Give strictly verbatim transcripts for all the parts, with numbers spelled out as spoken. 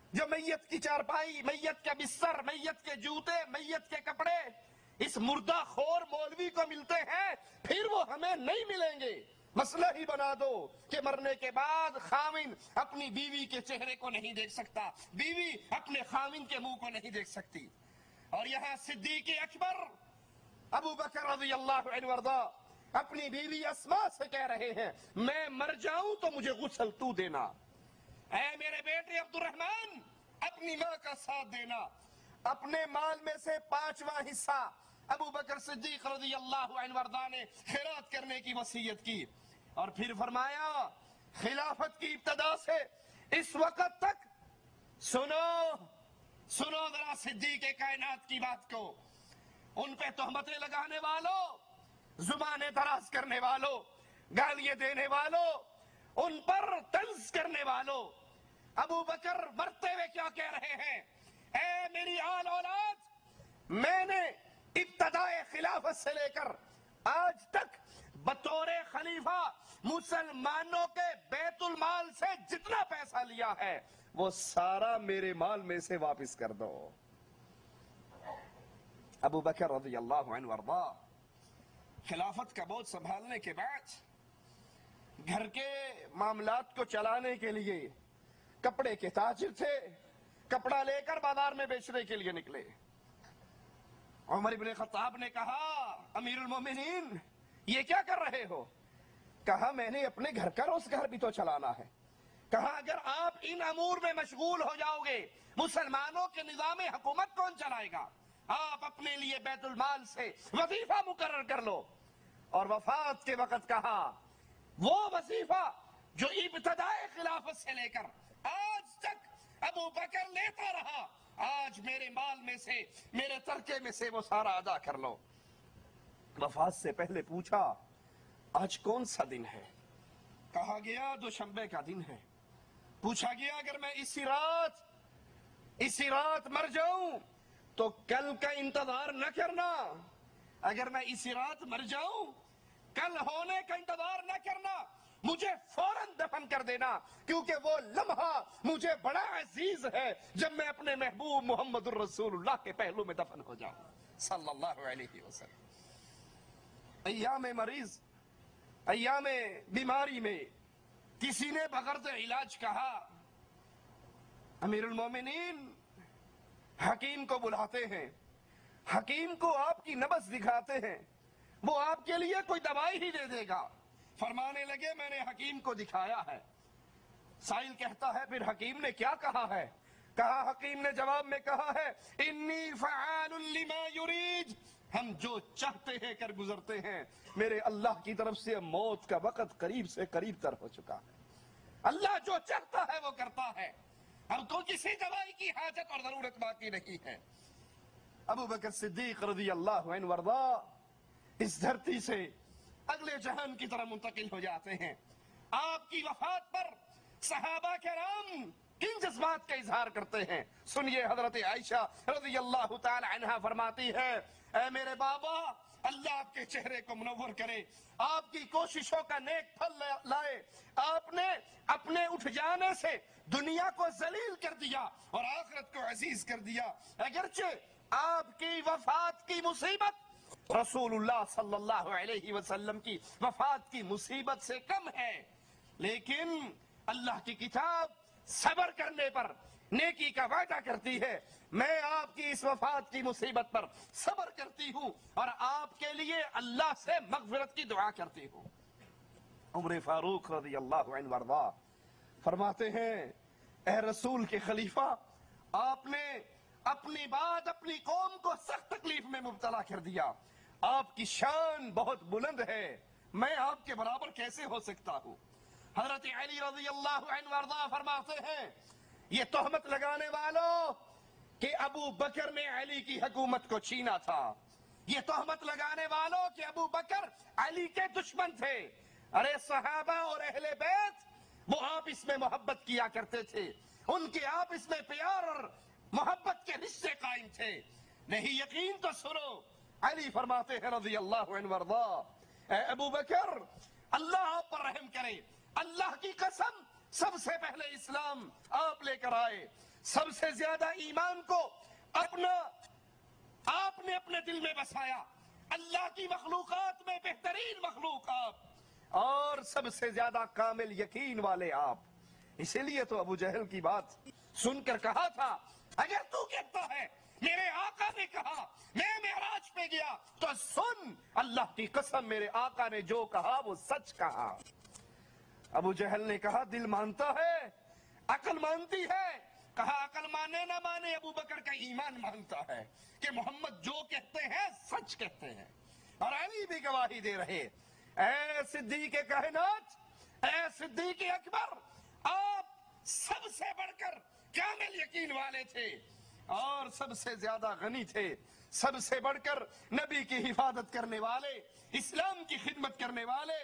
جو میت کی چارپائی، میت کے بستر، میت کے جوتے، میت کے کپڑے اس مردہ خور مولوی کو ملتے ہیں، پھر وہ ہمیں نہیں ملیں گے۔ مسئلہ ہی بنا دو کہ مرنے کے بعد خاوند اپنی بیوی کے چہرے کو نہیں دیکھ سکتا، بیوی اپنے خاوند کے منہ کو نہیں دیکھ سکتی۔ اور یہاں صدیق اکبر ابو بکر رضی اللہ عنہ وارضا اپنی بیوی اسماء سے کہہ رہے ہیں، میں مر جاؤں تو مجھے غسل تو دینا، اے میرے بیٹے عبد الرحمن اپنی ماں کا ساتھ دینا۔ اپنے مال میں سے پانچواں حصہ ابو بکر صدیق رضی اللہ عنہ وارضا نے خیرات کرنے کی وصیت کی، اور پھر فرمایا خلافت کی ابتدا سے اس وقت تک سنو سنو ذرا صدیق کائنات کی بات کو، ان پہ تہمتیں لگانے والوں، زبانیں دراز کرنے والوں، گالیاں دینے والوں، ان پر طنز کرنے والوں، ابو بکر مرتے ہوئے کیا کہہ رہے ہیں؟ اے میری آل اولاد، میں نے ابتدائے خلافت سے لے کر آج تک بطور خلیفہ مسلمانوں کے بیت المال سے جتنا پیسہ لیا ہے وہ سارا میرے مال میں سے واپس کر دو۔ ابو بکر رضی اللہ عنہ وارضا خلافت کا بوجھ سنبھالنے کے بعد گھر کے معاملات کو چلانے کے لیے کپڑے کے تاجر تھے، کپڑا لے کر بازار میں بیچنے کے لیے نکلے۔ عمر بن خطاب نے کہا امیر المومنین یہ کیا کر رہے ہو؟ کہا میں نے اپنے گھر کا روزگار بھی تو چلانا ہے۔ کہا اگر آپ ان امور میں مشغول ہو جاؤ گے مسلمانوں کے نظام حکومت کون چلائے گا؟ آپ اپنے لیے بیت المال سے وظیفہ مقرر کر لو۔ اور وفات کے وقت کہا وہ وظیفہ جو ابتدائے خلافت سے لے کر آج تک ابو بکر لیتا رہا، آج میرے مال میں سے، میرے ترکے میں سے وہ سارا ادا کر لو۔ وفات سے پہلے پوچھا آج کون سا دن ہے؟ کہا گیا دوشنبے کا دن ہے۔ پوچھا گیا اگر میں اسی رات اسی رات مر جاؤں تو کل کا انتظار نہ کرنا، اگر میں اسی رات مر جاؤں کل ہونے کا انتظار نہ کرنا، مجھے فوراً دفن کر دینا، کیونکہ وہ لمحہ مجھے بڑا عزیز ہے جب میں اپنے محبوب محمد الرسول اللہ کے پہلو میں دفن ہو جاؤں صلی اللہ علیہ وسلم۔ ایام مریض، ایام بیماری میں کسی نے بغرض علاج کہا امیر المومنین حکیم کو بلاتے ہیں، حکیم کو آپ کی نبض دکھاتے ہیں، وہ آپ کے لیے کوئی دوائی ہی دے دے گا۔ فرمانے لگے میں نے حکیم کو دکھایا ہے۔ سائل کہتا ہے پھر حکیم نے کیا کہا ہے؟ کہا حکیم نے جواب میں کہا ہے انی فعال لما یرید، ہم جو چاہتے ہیں کر گزرتے ہیں، میرے اللہ کی طرف سے موت کا وقت قریب سے قریب تر ہو چکا ہے، اللہ جو چاہتا ہے وہ کرتا ہے، ہم کو کسی دوائی کی حاجت اور ضرورت باقی نہیں ہے۔ ابو بکر صدیق رضی اللہ عنہ وارضا اس دھرتی سے اگلے جہان کی طرح منتقل ہو جاتے ہیں۔ آپ کی وفات پر صحابہ کرام کن جذبات کا اظہار کرتے ہیں سنیے۔ حضرت عائشہ رضی اللہ تعالی عنہا فرماتی ہے اے میرے بابا اللہ آپ کے چہرے کو منور کرے، آپ کی کوششوں کا نیک پھل لائے، آپ نے اپنے اٹھ جانے سے دنیا کو ذلیل کر دیا اور آخرت کو عزیز کر دیا۔ اگرچہ آپ کی وفات کی مصیبت رسول اللہ صلی اللہ علیہ وسلم کی وفات کی مصیبت سے کم ہے، لیکن اللہ کی کتاب صبر کرنے پر نیکی کا وعدہ کرتی ہے۔ میں آپ کی اس وفات کی مصیبت پر صبر کرتی ہوں اور آپ کے لیے اللہ سے مغفرت کی دعا کرتی ہوں۔ عمر فاروق رضی اللہ عنہ وارضا فرماتے ہیں اے رسول کے خلیفہ، آپ نے اپنی بات اپنی قوم کو سخت تکلیف میں مبتلا کر دیا، آپ کی شان بہت بلند ہے، میں آپ کے برابر کیسے ہو سکتا ہوں؟ حضرت علی رضی اللہ عنہ وارضا فرماتے ہیں یہ تہمت لگانے والوں کہ ابو بکر نے علی کی حکومت کو چھینا تھا، یہ تہمت لگانے والوں کہ ابو بکر علی کے دشمن تھے، ارے صحابہ اور اہل بیت وہ آپس میں محبت کیا کرتے تھے، ان کے آپس میں پیار اور محبت کے رشتے قائم تھے، نہیں یقین تو سنو۔ علی فرماتے ہیں رضی اللہ عنہ وارضا اے ابو بکر اللہ آپ پر رحم کرے، اللہ کی قسم سب سے پہلے اسلام آپ لے کر آئے، سب سے زیادہ ایمان کو اپنا آپ نے اپنے دل میں بسایا، اللہ کی مخلوقات میں بہترین مخلوق آپ، اور سب سے زیادہ کامل یقین والے آپ۔ اسی لیے تو ابو جہل کی بات سن کر کہا تھا، اگر تو کہتا ہے میرے آقا نے کہا میں معراج پہ گیا تو سن، اللہ کی قسم میرے آقا نے جو کہا وہ سچ کہا۔ ابو جہل نے کہا دل مانتا ہے، عقل مانتی ہے۔ کہا عقل مانے نہ مانے، ابو بکر کا ایمان مانتا ہے کہ محمد جو کہتے ہیں سچ کہتے ہیں۔ اور علی بھی گواہی دے رہے، اے صدیق کائنات، اے صدیق اکبر، آپ سب سے بڑھ کر کامل یقین والے تھے اور سب سے زیادہ غنی تھے، سب سے بڑھ کر نبی کی حفاظت کرنے والے، اسلام کی خدمت کرنے والے۔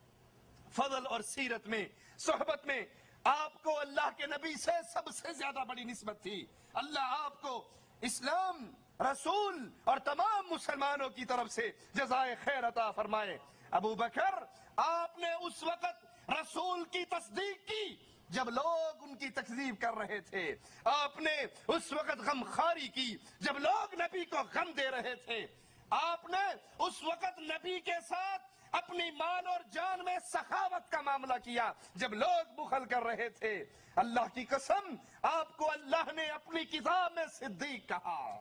فضل اور سیرت میں، صحبت میں آپ کو اللہ کے نبی سے سب سے زیادہ بڑی نسبت تھی۔ اللہ آپ کو اسلام، رسول اور تمام مسلمانوں کی طرف سے جزائے خیر عطا فرمائے۔ ابو بکر، آپ نے اس وقت رسول کی تصدیق کی جب لوگ ان کی تکذیب کر رہے تھے، آپ نے اس وقت غم خاری کی جب لوگ نبی کو غم دے رہے تھے، آپ نے اس وقت نبی کے ساتھ اپنی مال اور جان میں سخاوت کا معاملہ کیا جب لوگ بخل کر رہے تھے۔ اللہ کی قسم، آپ کو اللہ نے اپنی کتاب میں صدیق کہا۔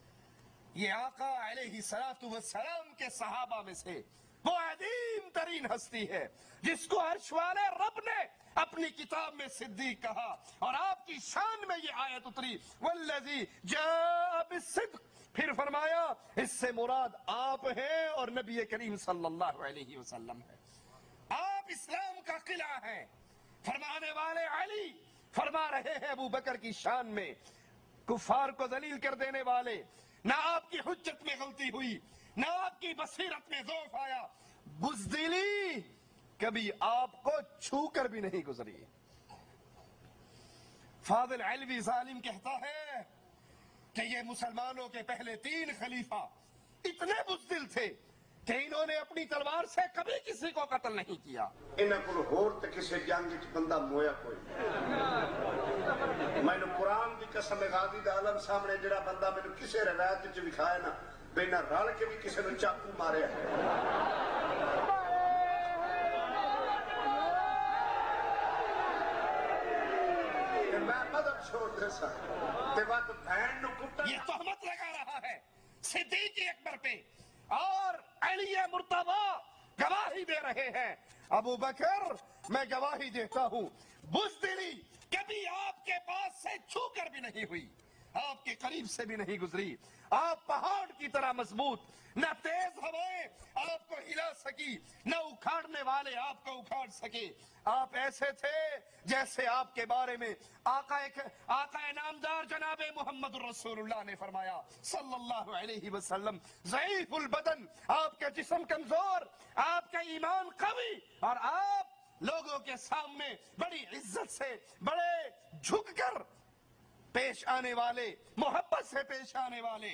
یہ آقا علیہ الصلوۃ والسلام کے صحابہ میں سے وہ عظیم ترین ہستی ہے جس کو عرش والے رب نے اپنی کتاب میں صدیق کہا، اور آپ کی شان میں یہ آیت اتری، والذی جاء بالصدق، پھر فرمایا اس سے مراد آپ ہیں اور نبی کریم صلی اللہ علیہ وسلم ہے۔ آپ اسلام کا قلعہ ہیں۔ فرمانے والے علی فرما رہے ہیں ابو بکر کی شان میں، کفار کو ذلیل کر دینے والے، نہ آپ کی حجت میں غلطی ہوئی، نہ آپ کی بصیرت میں ضعف آیا، بزدلی کبھی آپ کو چھو کر بھی نہیں گزری۔ فاضل علوی ظالم کہتا ہے کہ یہ مسلمانوں کے پہلے تین خلیفہ اتنے بزدل تھے کہ انہوں نے اپنی تلوار سے کبھی کسی کو قتل نہیں کیا۔ انہاں کول ہور تے کسے جنگ وچ بندہ مویا کوئی نہیں۔ میں نے قرآن دی قسم غازی دا عالم سامنے جڑا بندہ میں نے کسے روایت وچ دکھایا نا، بنا رل کے بھی کسے نے چاقو ماریا ہے۔ میں مذہب چھوڑ دے سا تے وقت بہن نو کٹا، یہ تہمت لگا رہا ہے صدیق اکبر پہ، اور علی مرتضی گواہی دے رہے ہیں۔ ابو بکر، میں گواہی دیتا ہوں، بزدلی کبھی آپ کے پاس سے چھو کر بھی نہیں ہوئی، آپ کے قریب سے بھی نہیں گزری۔ آپ پہاڑ کی طرح مضبوط، نہ تیز ہوائیں آپ کو ہلا سکی، نہ اکھاڑنے والے آپ کو اکھاڑ سکے۔ آپ ایسے تھے جیسے آپ کے بارے میں آقا آقا نامدار جناب محمد الرسول اللہ نے فرمایا صلی اللہ علیہ وسلم، ضعیف البدن، آپ کا جسم کمزور، آپ کا ایمان قوی، اور آپ لوگوں کے سامنے بڑی عزت سے، بڑے جھک کر پیش آنے والے، محبت سے پیش آنے والے۔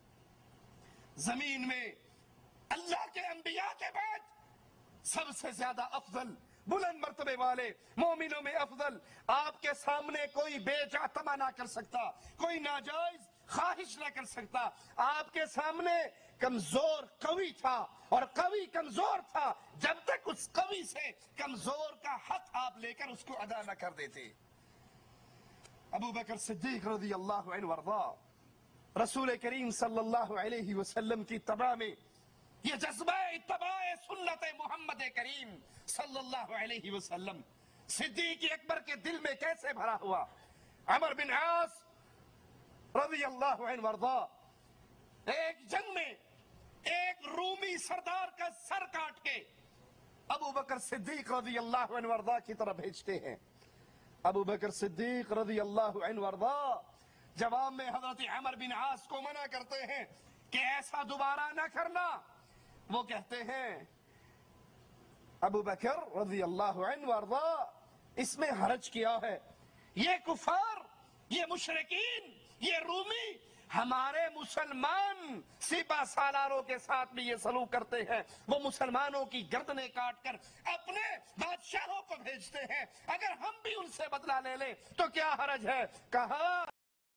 زمین میں اللہ کے انبیاء کے بعد سب سے زیادہ افضل، بلند مرتبے والے، مومنوں میں افضل، آپ کے سامنے کوئی بے جا تما نہ کر سکتا، کوئی ناجائز خواہش نہ کر سکتا۔ آپ کے سامنے کمزور قوی تھا، اور قوی کمزور تھا جب تک اس قوی سے کمزور کا حق آپ لے کر اس کو ادا نہ کر دیتے۔ ابو بکر صدیق رضی اللہ عنہ وارضا، رسول کریم صلی اللہ علیہ وسلم کی اتباع میں یہ جذبہ اتباع سنت محمد کریم صلی اللہ علیہ وسلم صدیق اکبر کے دل میں کیسے بھرا ہوا۔ عمر بن عاص رضی اللہ عنہ وارضا ایک جنگ میں ایک رومی سردار کا سر کاٹ کے ابو بکر صدیق رضی اللہ عنہ وارضا کی طرف بھیجتے ہیں۔ ابو بکر صدیق رضی اللہ عنہ وارضا جواب میں حضرت عمر بن عاص کو منع کرتے ہیں کہ ایسا دوبارہ نہ کرنا۔ وہ کہتے ہیں ابو بکر رضی اللہ عنہ وارضا، اس میں حرج کیا ہے؟ یہ کفار، یہ مشرکین، یہ رومی ہمارے مسلمان سپہ سالاروں کے ساتھ بھی یہ سلوک کرتے ہیں، وہ مسلمانوں کی گردنیں کاٹ کر اپنے بادشاہوں کو بھیجتے ہیں، اگر ہم بھی ان سے بدلہ لے لیں تو کیا حرج ہے؟ کہا